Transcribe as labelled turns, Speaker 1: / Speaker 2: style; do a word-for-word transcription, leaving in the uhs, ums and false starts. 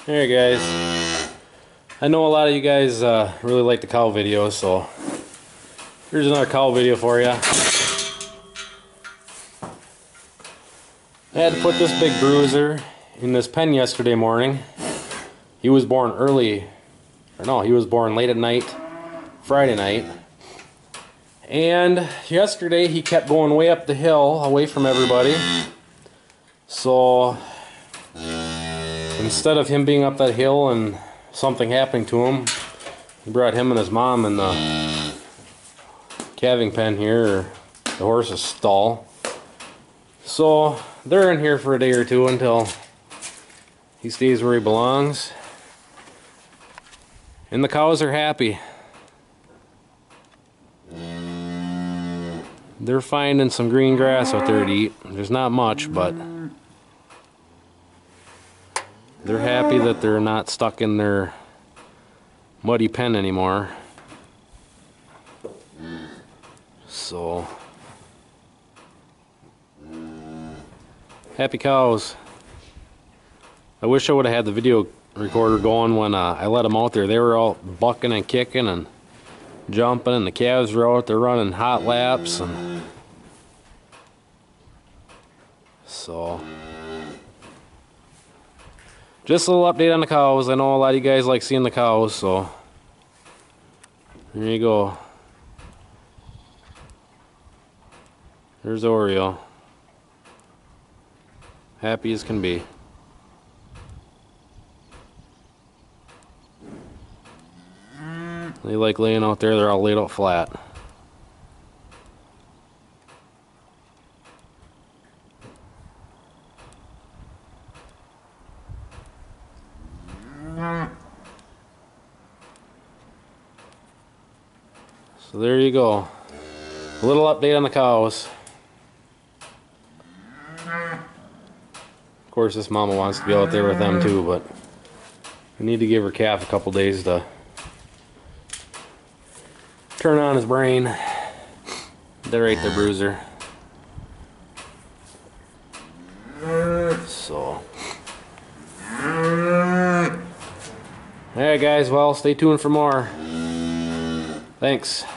Speaker 1: Hey guys, I know a lot of you guys uh, really like the cow videos, so here's another cow video for you. I had to put this big bruiser in this pen yesterday morning. He was born early, or no, he was born late at night, Friday night. And yesterday he kept going way up the hill, away from everybody. So instead of him being up that hill and something happening to him, he brought him and his mom in the calving pen here, or the horse's stall. So they're in here for a day or two until he stays where he belongs. And the cows are happy. They're finding some green grass out there to eat. There's not much, but they're happy that they're not stuck in their muddy pen anymore. So, happy cows. I wish I would have had the video recorder going when uh, I let them out there. They were all bucking and kicking and jumping, and the calves were out there running hot laps. And so, just a little update on the cows. I know a lot of you guys like seeing the cows, so there you go. There's Oreo. Happy as can be. They like laying out there. They're all laid out flat. So there you go. A little update on the cows. Of course, this mama wants to be out there with them too, but we need to give her calf a couple days to turn on his brain. They're right there, bruiser. So, alright guys, well, stay tuned for more. Thanks.